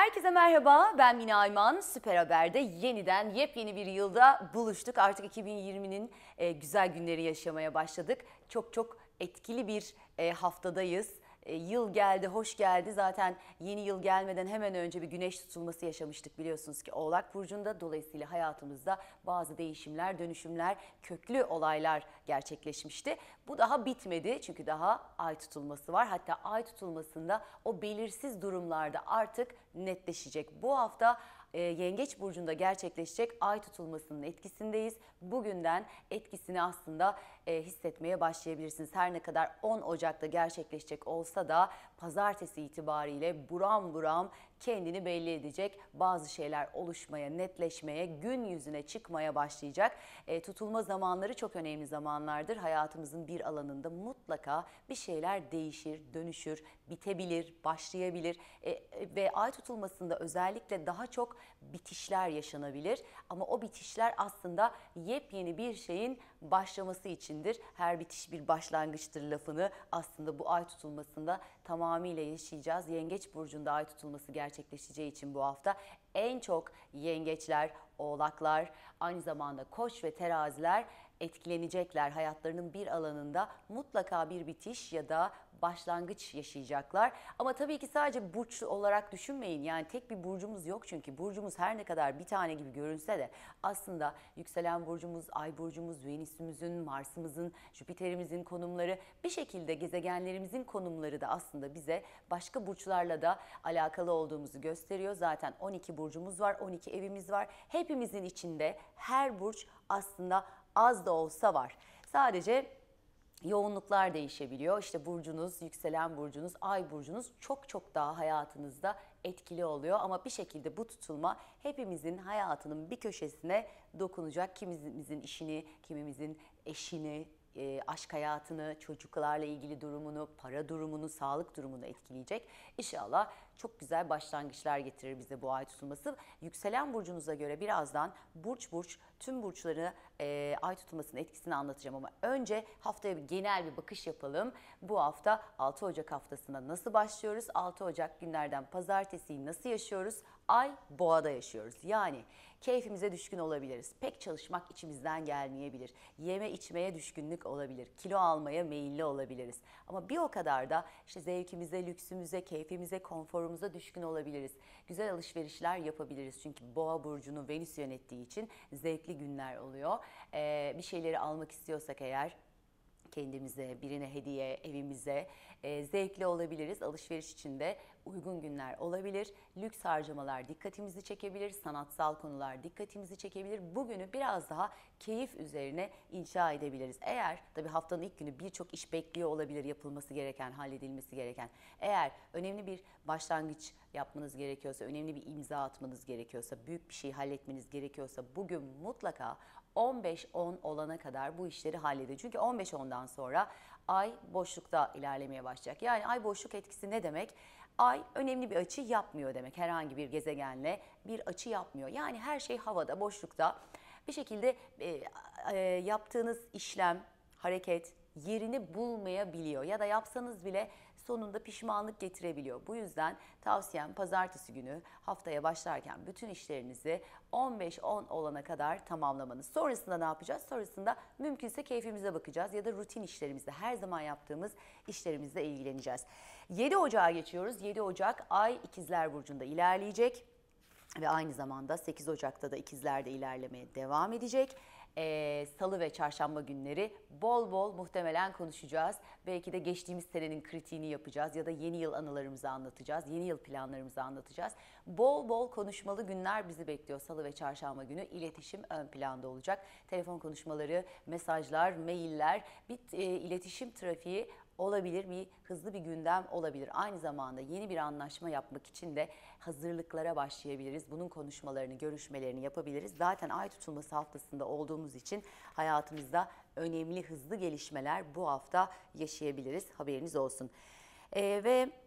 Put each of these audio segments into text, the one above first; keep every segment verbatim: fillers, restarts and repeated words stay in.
Herkese merhaba, ben Mine Ayman. Süper Haber'de yeniden yepyeni bir yılda buluştuk. Artık iki bin yirminin e, güzel günleri yaşamaya başladık. Çok çok etkili bir e, haftadayız. E, yıl geldi, hoş geldi. Zaten yeni yıl gelmeden hemen önce bir güneş tutulması yaşamıştık biliyorsunuz ki Oğlak Burcu'nda. Dolayısıyla hayatımızda bazı değişimler, dönüşümler, köklü olaylar gerçekleşmişti. Bu daha bitmedi çünkü daha ay tutulması var. Hatta ay tutulmasında o belirsiz durumlarda artık netleşecek. Bu hafta e, Yengeç Burcu'nda gerçekleşecek ay tutulmasının etkisindeyiz. Bugünden etkisini aslında e, hissetmeye başlayabilirsiniz. Her ne kadar on Ocak'ta gerçekleşecek olsa da pazartesi itibariyle buram buram kendini belli edecek. Bazı şeyler oluşmaya, netleşmeye, gün yüzüne çıkmaya başlayacak. E, tutulma zamanları çok önemli zamanlardır. Hayatımızın bir alanında mutlaka bir şeyler değişir, dönüşür, bitebilir, başlayabilir. E, ve ay tutulmasında özellikle daha çok bitişler yaşanabilir. Ama o bitişler aslında yepyeni bir şeyin başlaması içindir. Her bitiş bir başlangıçtır lafını aslında bu ay tutulmasında tamamıyla yaşayacağız. Yengeç Burcu'nda ay tutulması gerçekleşeceği için bu hafta en çok yengeçler, oğlaklar, aynı zamanda koç ve teraziler etkilenecekler. Hayatlarının bir alanında mutlaka bir bitiş ya da başlangıç yaşayacaklar. Ama tabii ki sadece burç olarak düşünmeyin. Yani tek bir burcumuz yok çünkü burcumuz her ne kadar bir tane gibi görünse de aslında yükselen burcumuz, ay burcumuz, Venüs'ümüzün, Mars'ımızın, Jüpiter'imizin konumları, bir şekilde gezegenlerimizin konumları da aslında bize başka burçlarla da alakalı olduğumuzu gösteriyor. Zaten on iki burcumuz var, on iki evimiz var. Hepimizin içinde her burç aslında az da olsa var. Sadece yoğunluklar değişebiliyor. İşte burcunuz, yükselen burcunuz, ay burcunuz çok çok daha hayatınızda etkili oluyor. Ama bir şekilde bu tutulma hepimizin hayatının bir köşesine dokunacak. Kimimizin işini, kimimizin eşini, e, aşk hayatını, çocuklarla ilgili durumunu, para durumunu, sağlık durumunu etkileyecek. İnşallah çok güzel başlangıçlar getirir bize bu ay tutulması. Yükselen burcunuza göre birazdan burç burç tüm burçları e, ay tutulmasının etkisini anlatacağım ama önce haftaya bir genel bir bakış yapalım. Bu hafta altı Ocak haftasına nasıl başlıyoruz? altı Ocak günlerden pazartesiyi nasıl yaşıyoruz? Ay boğada yaşıyoruz. Yani keyfimize düşkün olabiliriz. Pek çalışmak içimizden gelmeyebilir. Yeme içmeye düşkünlük olabilir. Kilo almaya meyilli olabiliriz. Ama bir o kadar da işte zevkimize, lüksümüze, keyfimize, konforumuza düşkün olabiliriz. Güzel alışverişler yapabiliriz. Çünkü Boğa burcunu Venüs yönettiği için zevkli günler oluyor. Ee, bir şeyleri almak istiyorsak eğer kendimize, birine hediye, evimize e, zevkli olabiliriz. Alışveriş için de uygun günler olabilir. Lüks harcamalar dikkatimizi çekebilir. Sanatsal konular dikkatimizi çekebilir. Bugünü biraz daha keyif üzerine inşa edebiliriz. Eğer tabii haftanın ilk günü birçok iş bekliyor olabilir, yapılması gereken, halledilmesi gereken. Eğer önemli bir başlangıç yapmanız gerekiyorsa, önemli bir imza atmanız gerekiyorsa, büyük bir şey halletmeniz gerekiyorsa bugün mutlaka on beş on olana kadar bu işleri halledin. Çünkü on beş ondan sonra ay boşlukta ilerlemeye başlayacak. Yani ay boşluk etkisi ne demek? Ay önemli bir açı yapmıyor demek. Herhangi bir gezegenle bir açı yapmıyor. Yani her şey havada, boşlukta. Bir şekilde e, e, yaptığınız işlem, hareket yerini bulmayabiliyor. Ya da yapsanız bile sonunda pişmanlık getirebiliyor. Bu yüzden tavsiyem pazartesi günü haftaya başlarken bütün işlerinizi on beş on olana kadar tamamlamanız. Sonrasında ne yapacağız? Sonrasında mümkünse keyfimize bakacağız ya da rutin işlerimizle, her zaman yaptığımız işlerimizle ilgileneceğiz. yedi Ocağa geçiyoruz. yedi Ocak ay İkizler Burcu'nda ilerleyecek. Ve aynı zamanda sekiz Ocak'ta da ikizlerde ilerlemeye devam edecek. Ee, Salı ve çarşamba günleri bol bol muhtemelen konuşacağız. Belki de geçtiğimiz senenin kritiğini yapacağız ya da yeni yıl anılarımızı anlatacağız. Yeni yıl planlarımızı anlatacağız. Bol bol konuşmalı günler bizi bekliyor. Salı ve çarşamba günü iletişim ön planda olacak. Telefon konuşmaları, mesajlar, mailler, bir e, iletişim trafiği olabilir, bir hızlı bir gündem olabilir. Aynı zamanda yeni bir anlaşma yapmak için de hazırlıklara başlayabiliriz. Bunun konuşmalarını, görüşmelerini yapabiliriz. Zaten ay tutulması haftasında olduğumuz için hayatımızda önemli hızlı gelişmeler bu hafta yaşayabiliriz. Haberiniz olsun. Ee, ve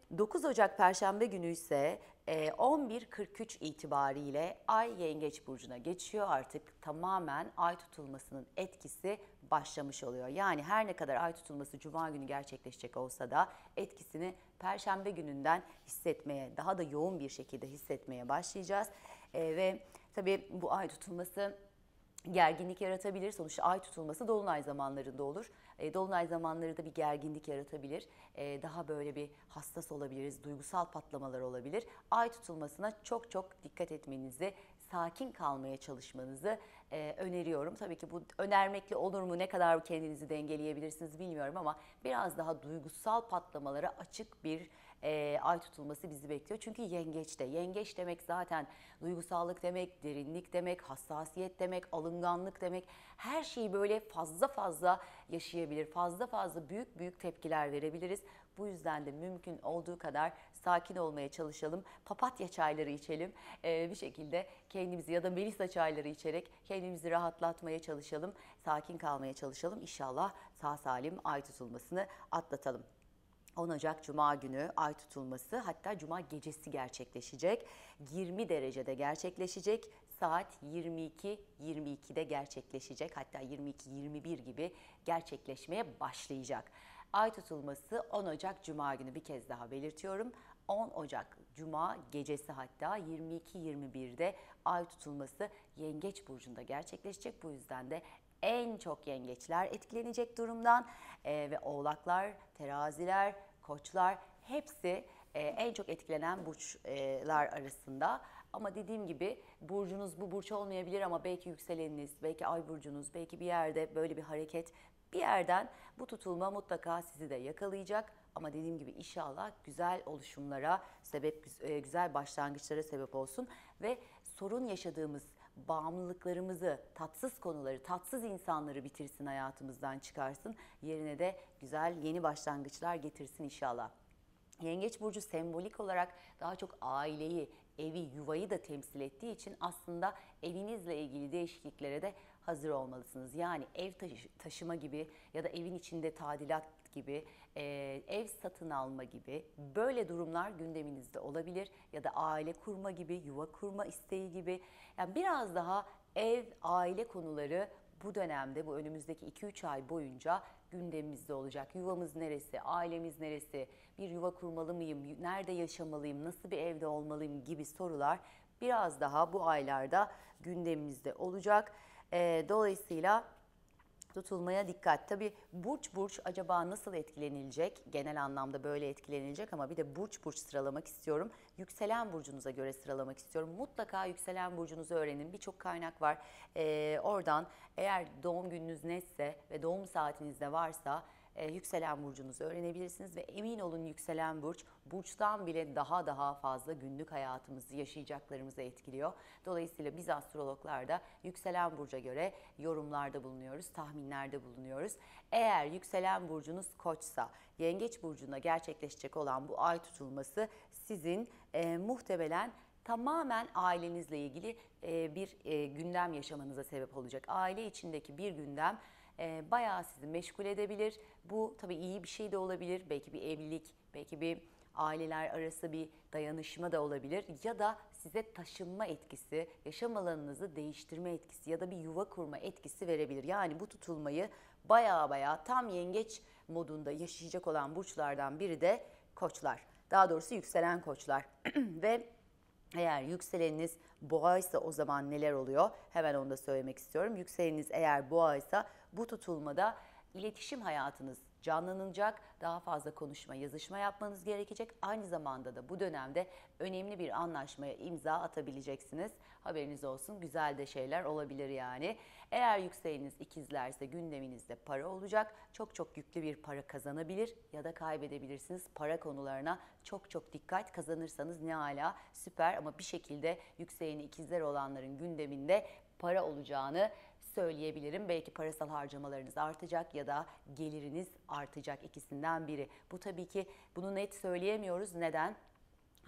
dokuz Ocak Perşembe günü ise e, on bir kırk üç itibariyle Ay Yengeç Burcu'na geçiyor. Artık tamamen ay tutulmasının etkisi başlamış oluyor. Yani her ne kadar ay tutulması Cuma günü gerçekleşecek olsa da etkisini Perşembe gününden hissetmeye, daha da yoğun bir şekilde hissetmeye başlayacağız. E, ve tabii bu ay tutulması gerginlik yaratabilir. Sonuçta ay tutulması dolunay zamanlarında olur. E, dolunay zamanları da bir gerginlik yaratabilir. E, daha böyle bir hassas olabiliriz, duygusal patlamalar olabilir. Ay tutulmasına çok çok dikkat etmenizi, sakin kalmaya çalışmanızı e, öneriyorum. Tabii ki bu önermekle olur mu, ne kadar kendinizi dengeleyebilirsiniz bilmiyorum ama biraz daha duygusal patlamalara açık bir e, ay tutulması bizi bekliyor. Çünkü yengeçte, yengeç demek zaten duygusallık demek, derinlik demek, hassasiyet demek, alınganlık demek. Her şeyi böyle fazla fazla yaşayabilir, fazla fazla büyük büyük tepkiler verebiliriz. Bu yüzden de mümkün olduğu kadar sakin olmaya çalışalım. Papatya çayları içelim. Ee, bir şekilde kendimizi ya da melisa çayları içerek kendimizi rahatlatmaya çalışalım. Sakin kalmaya çalışalım. İnşallah sağ salim ay tutulmasını atlatalım. on Ocak Cuma günü ay tutulması, hatta Cuma gecesi gerçekleşecek. yirmi derecede gerçekleşecek. Saat yirmi iki yirmi ikide gerçekleşecek. Hatta yirmi iki yirmi bir gibi gerçekleşmeye başlayacak. Ay tutulması on Ocak Cuma günü, bir kez daha belirtiyorum. on Ocak Cuma gecesi, hatta yirmi iki yirmi birde ay tutulması Yengeç Burcu'nda gerçekleşecek. Bu yüzden de en çok yengeçler etkilenecek durumdan ee, ve oğlaklar, teraziler, koçlar hepsi e, en çok etkilenen burçlar arasında. Ama dediğim gibi burcunuz bu burç olmayabilir ama belki yükseleniniz, belki ay burcunuz, belki bir yerde böyle bir hareket, bir yerden bu tutulma mutlaka sizi de yakalayacak. Ama dediğim gibi inşallah güzel oluşumlara sebep, güzel başlangıçlara sebep olsun ve sorun yaşadığımız bağımlılıklarımızı, tatsız konuları, tatsız insanları bitirsin, hayatımızdan çıkarsın. Yerine de güzel yeni başlangıçlar getirsin inşallah. Yengeç Burcu sembolik olarak daha çok aileyi, evi, yuvayı da temsil ettiği için aslında evinizle ilgili değişikliklere de hazır olmalısınız. Yani ev taşı, taşıma gibi ya da evin içinde tadilat gibi, e, ev satın alma gibi böyle durumlar gündeminizde olabilir. Ya da aile kurma gibi, yuva kurma isteği gibi. Yani biraz daha ev, aile konuları bu dönemde, bu önümüzdeki iki üç ay boyunca gündemimizde olacak. Yuvamız neresi, ailemiz neresi, bir yuva kurmalı mıyım, nerede yaşamalıyım, nasıl bir evde olmalıyım gibi sorular biraz daha bu aylarda gündemimizde olacak. E, dolayısıyla tutulmaya dikkat. Tabii burç burç acaba nasıl etkilenilecek? Genel anlamda böyle etkilenilecek ama bir de burç burç sıralamak istiyorum. Yükselen burcunuza göre sıralamak istiyorum. Mutlaka yükselen burcunuzu öğrenin. Birçok kaynak var. Ee, oradan eğer doğum gününüz netse ve doğum saatinizde varsa e, yükselen burcunuzu öğrenebilirsiniz ve emin olun yükselen burç burçtan bile daha daha fazla günlük hayatımızı, yaşayacaklarımızı etkiliyor. Dolayısıyla biz astrologlar da yükselen burca göre yorumlarda bulunuyoruz, tahminlerde bulunuyoruz. Eğer yükselen burcunuz Koçsa, Yengeç burcunda gerçekleşecek olan bu ay tutulması sizin e, muhtemelen tamamen ailenizle ilgili e, bir e, gündem yaşamanıza sebep olacak. Aile içindeki bir gündem e, bayağı sizi meşgul edebilir. Bu tabii iyi bir şey de olabilir. Belki bir evlilik, belki bir aileler arası bir dayanışma da olabilir. Ya da size taşınma etkisi, yaşam alanınızı değiştirme etkisi ya da bir yuva kurma etkisi verebilir. Yani bu tutulmayı bayağı bayağı tam yengeç modunda yaşayacak olan burçlardan biri de Koçlar. Daha doğrusu yükselen Koçlar. Ve eğer yükseleniniz boğaysa o zaman neler oluyor? Hemen onu da söylemek istiyorum. Yükseleniniz eğer boğaysa bu tutulmada iletişim hayatınız canlanacak. Daha fazla konuşma, yazışma yapmanız gerekecek. Aynı zamanda da bu dönemde önemli bir anlaşmaya imza atabileceksiniz. Haberiniz olsun, güzel de şeyler olabilir yani. Eğer yükseleniniz ikizlerse gündeminizde para olacak. Çok çok yüklü bir para kazanabilir ya da kaybedebilirsiniz. Para konularına çok çok dikkat, kazanırsanız ne ala, süper, ama bir şekilde yükseleni ikizler olanların gündeminde para olacağını söyleyebilirim. Belki parasal harcamalarınız artacak ya da geliriniz artacak, ikisinden biri. Bu tabii ki bunu net söyleyemiyoruz. Neden?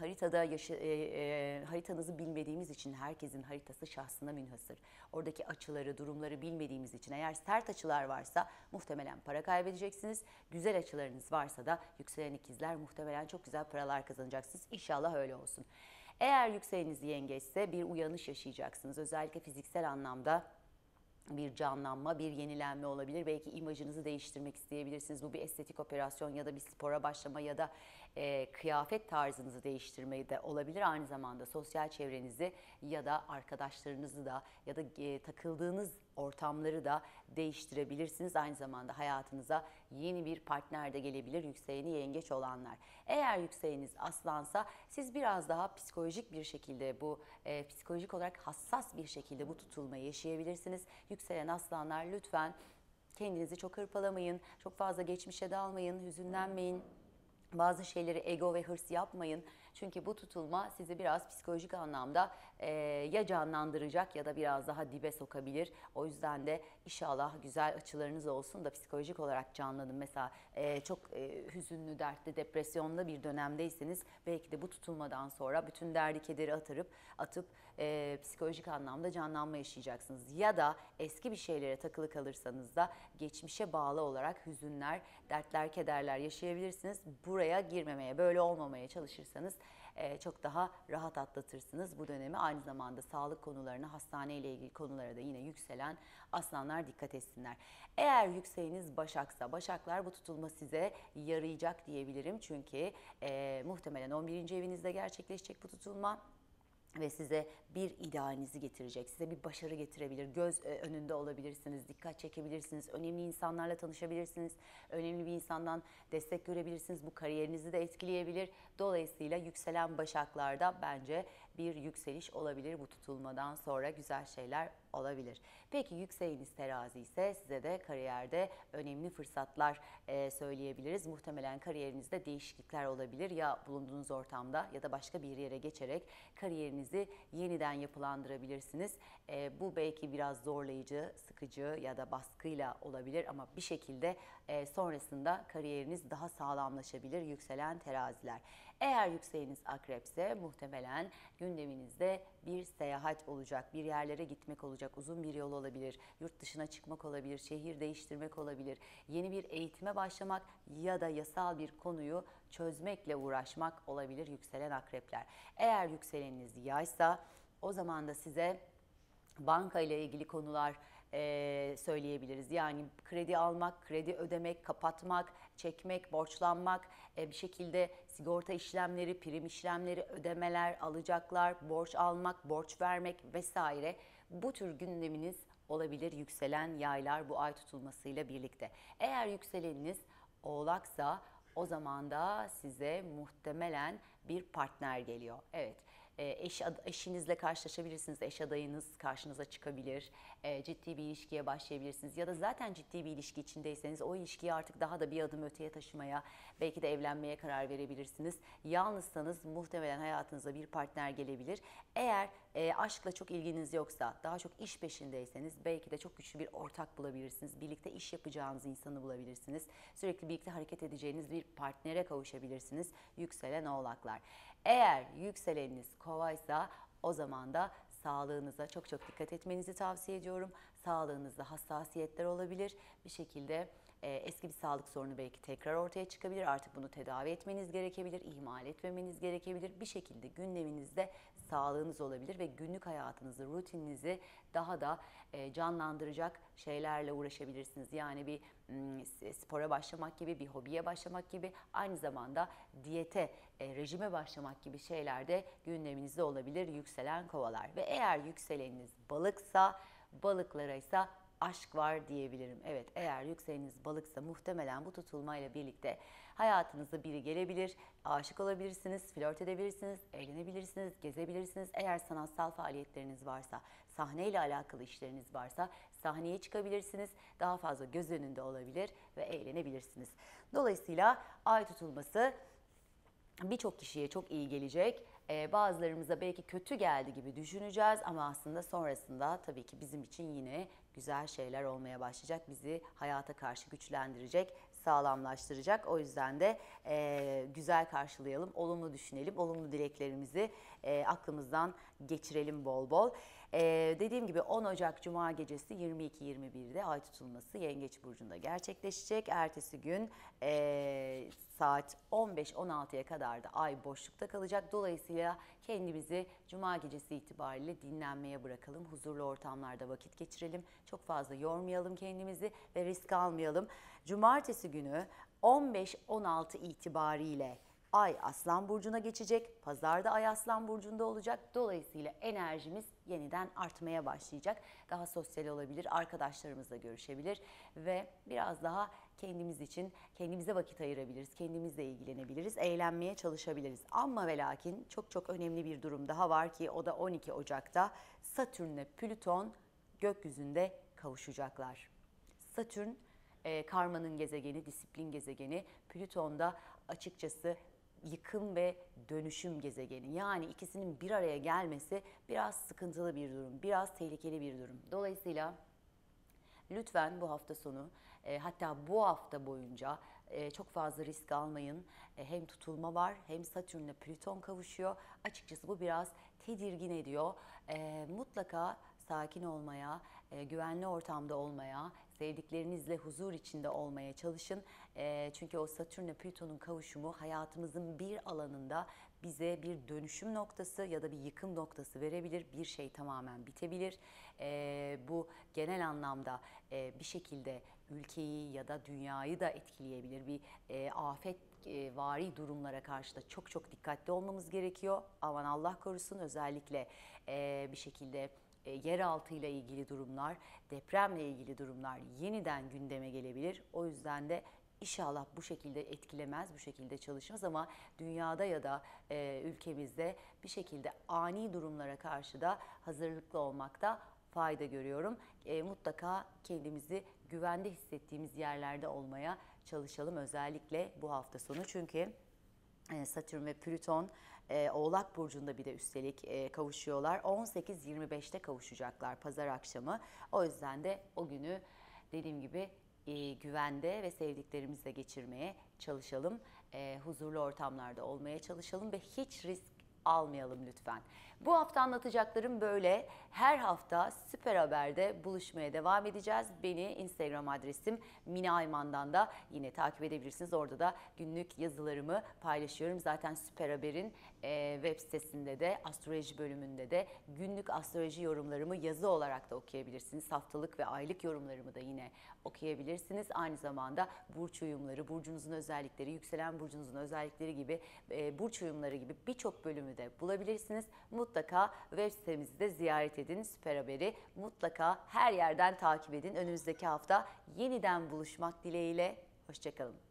Haritada yaşı, e, e, haritanızı bilmediğimiz için herkesin haritası şahsına münhasır. Oradaki açıları, durumları bilmediğimiz için eğer sert açılar varsa muhtemelen para kaybedeceksiniz. Güzel açılarınız varsa da yükselen ikizler muhtemelen çok güzel paralar kazanacaksınız. İnşallah öyle olsun. Eğer yükseleniniz yengeçse bir uyanış yaşayacaksınız. Özellikle fiziksel anlamda bir canlanma, bir yenilenme olabilir. Belki imajınızı değiştirmek isteyebilirsiniz. Bu bir estetik operasyon ya da bir spora başlama ya da e, kıyafet tarzınızı değiştirmeyi de olabilir. Aynı zamanda sosyal çevrenizi ya da arkadaşlarınızı da ya da e, takıldığınız ortamları da değiştirebilirsiniz. Aynı zamanda hayatınıza yeni bir partner de gelebilir yükseleni yengeç olanlar. Eğer yükseleniniz aslansa siz biraz daha psikolojik bir şekilde bu e, psikolojik olarak hassas bir şekilde bu tutulmayı yaşayabilirsiniz. Yükselen aslanlar lütfen kendinizi çok hırpalamayın, çok fazla geçmişe dalmayın, hüzünlenmeyin. Bazı şeyleri ego ve hırs yapmayın. Çünkü bu tutulma sizi biraz psikolojik anlamda e, ya canlandıracak ya da biraz daha dibe sokabilir. O yüzden de inşallah güzel açılarınız olsun da psikolojik olarak canlanın. Mesela e, çok e, hüzünlü, dertli, depresyonda bir dönemdeyseniz belki de bu tutulmadan sonra bütün derdi kederi atarıp, atıp e, psikolojik anlamda canlanma yaşayacaksınız. Ya da eski bir şeylere takılı kalırsanız da geçmişe bağlı olarak hüzünler, dertler, kederler yaşayabilirsiniz. Buraya girmemeye, böyle olmamaya çalışırsanız e, çok daha rahat atlatırsınız bu dönemi. Aynı zamanda sağlık konularına, hastane ile ilgili konulara da yine yükselen aslanlar dikkat etsinler. Eğer yükseleniniz Başaksa, Başaklar bu tutulma size yarayacak diyebilirim. Çünkü e, muhtemelen on birinci evinizde gerçekleşecek bu tutulma. Ve size bir idealinizi getirecek, size bir başarı getirebilir, göz önünde olabilirsiniz, dikkat çekebilirsiniz, önemli insanlarla tanışabilirsiniz, önemli bir insandan destek görebilirsiniz, bu kariyerinizi de etkileyebilir. Dolayısıyla yükselen Başaklarda bence bir yükseliş olabilir bu tutulmadan sonra, güzel şeyler olabilir. Peki yükseleniniz Terazi ise size de kariyerde önemli fırsatlar e, söyleyebiliriz. Muhtemelen kariyerinizde değişiklikler olabilir ya bulunduğunuz ortamda ya da başka bir yere geçerek kariyerinizi yeniden yapılandırabilirsiniz. E, bu belki biraz zorlayıcı, sıkıcı ya da baskıyla olabilir ama bir şekilde e, sonrasında kariyeriniz daha sağlamlaşabilir yükselen teraziler. Eğer yükseleniniz Akrepse muhtemelen gündeminizde bir seyahat olacak, bir yerlere gitmek olacak, uzun bir yol olabilir, yurt dışına çıkmak olabilir, şehir değiştirmek olabilir, yeni bir eğitime başlamak ya da yasal bir konuyu çözmekle uğraşmak olabilir yükselen akrepler. Eğer yükseleniniz Yaysa o zaman da size banka ile ilgili konular e, söyleyebiliriz. Yani kredi almak, kredi ödemek, kapatmak, çekmek, borçlanmak, e, bir şekilde sigorta işlemleri, prim işlemleri, ödemeler, alacaklar, borç almak, borç vermek vesaire. Bu tür gündeminiz olabilir yükselen yaylar bu ay tutulmasıyla birlikte. Eğer yükseleniniz Oğlaksa o zaman da size muhtemelen bir partner geliyor. Evet. Eş, eşinizle karşılaşabilirsiniz, eş adayınız karşınıza çıkabilir, e, ciddi bir ilişkiye başlayabilirsiniz ya da zaten ciddi bir ilişki içindeyseniz o ilişkiyi artık daha da bir adım öteye taşımaya, belki de evlenmeye karar verebilirsiniz. Yalnızsanız muhtemelen hayatınıza bir partner gelebilir. Eğer e, aşkla çok ilginiz yoksa, daha çok iş peşindeyseniz belki de çok güçlü bir ortak bulabilirsiniz, birlikte iş yapacağınız insanı bulabilirsiniz, sürekli birlikte hareket edeceğiniz bir partnere kavuşabilirsiniz yükselen oğlaklar. Eğer yükseleniniz Kovaysa o zaman da sağlığınıza çok çok dikkat etmenizi tavsiye ediyorum. Sağlığınızda hassasiyetler olabilir. Bir şekilde e, eski bir sağlık sorunu belki tekrar ortaya çıkabilir. Artık bunu tedavi etmeniz gerekebilir, ihmal etmemeniz gerekebilir. Bir şekilde gündeminizde sağlığınız olabilir ve günlük hayatınızı, rutininizi daha da e, canlandıracak şeylerle uğraşabilirsiniz. Yani bir m, spora başlamak gibi, bir hobiye başlamak gibi, aynı zamanda diyete, e, rejime başlamak gibi şeyler de gündeminizde olabilir yükselen kovalar. Ve eğer yükseleniniz balıksa, balıklara ise aşk var diyebilirim. Evet, eğer yükseleniniz balıksa muhtemelen bu tutulmayla birlikte hayatınıza biri gelebilir, aşık olabilirsiniz, flört edebilirsiniz, eğlenebilirsiniz, gezebilirsiniz. Eğer sanatsal faaliyetleriniz varsa, sahneyle alakalı işleriniz varsa sahneye çıkabilirsiniz, daha fazla göz önünde olabilir ve eğlenebilirsiniz. Dolayısıyla ay tutulması birçok kişiye çok iyi gelecek. Ee, bazılarımıza belki kötü geldi gibi düşüneceğiz ama aslında sonrasında tabii ki bizim için yine güzel şeyler olmaya başlayacak. Bizi hayata karşı güçlendirecek, sağlamlaştıracak. O yüzden de e, güzel karşılayalım, olumlu düşünelim, olumlu dileklerimizi e, aklımızdan geçirelim bol bol. E, dediğim gibi on Ocak Cuma gecesi yirmi iki yirmi birde ay tutulması Yengeç Burcu'nda gerçekleşecek. Ertesi gün e, saat on beş on altıya kadar da ay boşlukta kalacak. Dolayısıyla kendimizi Cuma gecesi itibariyle dinlenmeye bırakalım. Huzurlu ortamlarda vakit geçirelim. Çok fazla yormayalım kendimizi ve risk almayalım. Cumartesi günü on beş on altı itibariyle Ay Aslan Burcu'na geçecek. Pazarda Ay Aslan Burcu'nda olacak. Dolayısıyla enerjimiz yeniden artmaya başlayacak. Daha sosyal olabilir, arkadaşlarımızla görüşebilir ve biraz daha kendimiz için kendimize vakit ayırabiliriz. Kendimizle ilgilenebiliriz, eğlenmeye çalışabiliriz. Ama ve lakin çok çok önemli bir durum daha var ki o da on iki Ocak'ta Satürn'le Plüton gökyüzünde kavuşacaklar. Satürn e, karmanın gezegeni, disiplin gezegeni. Plüton'da açıkçası yıkım ve dönüşüm gezegeni. Yani ikisinin bir araya gelmesi biraz sıkıntılı bir durum, biraz tehlikeli bir durum. Dolayısıyla lütfen bu hafta sonu e, hatta bu hafta boyunca e, çok fazla risk almayın. E, hem tutulma var hem Satürn'le Plüton kavuşuyor. Açıkçası bu biraz tedirgin ediyor. E, mutlaka sakin olmaya, e, güvenli ortamda olmaya, sevdiklerinizle huzur içinde olmaya çalışın. E, çünkü o Satürn'le Plüton'un kavuşumu hayatımızın bir alanında bize bir dönüşüm noktası ya da bir yıkım noktası verebilir. Bir şey tamamen bitebilir. E, bu genel anlamda e, bir şekilde ülkeyi ya da dünyayı da etkileyebilir. Bir e, afet e, vari durumlara karşı da çok çok dikkatli olmamız gerekiyor. Aman Allah korusun, özellikle e, bir şekilde e, yeraltı ile ilgili durumlar, depremle ilgili durumlar yeniden gündeme gelebilir. O yüzden de İnşallah bu şekilde etkilemez, bu şekilde çalışmaz ama dünyada ya da e, ülkemizde bir şekilde ani durumlara karşı da hazırlıklı olmakta fayda görüyorum. E, mutlaka kendimizi güvende hissettiğimiz yerlerde olmaya çalışalım özellikle bu hafta sonu. Çünkü e, Satürn ve Plüton e, Oğlak Burcu'nda bir de üstelik e, kavuşuyorlar. on sekiz yirmi beşte kavuşacaklar pazar akşamı. O yüzden de o günü dediğim gibi E, güvende ve sevdiklerimizle geçirmeye çalışalım. E, huzurlu ortamlarda olmaya çalışalım ve hiç risk almayalım lütfen. Bu hafta anlatacaklarım böyle. Her hafta Süper Haber'de buluşmaya devam edeceğiz. Beni Instagram adresim Mine Ayman'dan da yine takip edebilirsiniz. Orada da günlük yazılarımı paylaşıyorum. Zaten Süper Haber'in e, web sitesinde de astroloji bölümünde de günlük astroloji yorumlarımı yazı olarak da okuyabilirsiniz. Haftalık ve aylık yorumlarımı da yine okuyabilirsiniz. Aynı zamanda burç uyumları, burcunuzun özellikleri, yükselen burcunuzun özellikleri gibi e, burç uyumları gibi birçok bölümü de bulabilirsiniz. Mutlaka web sitemizi de ziyaret edin. Süper Haber'i mutlaka her yerden takip edin. Önümüzdeki hafta yeniden buluşmak dileğiyle. Hoşça kalın.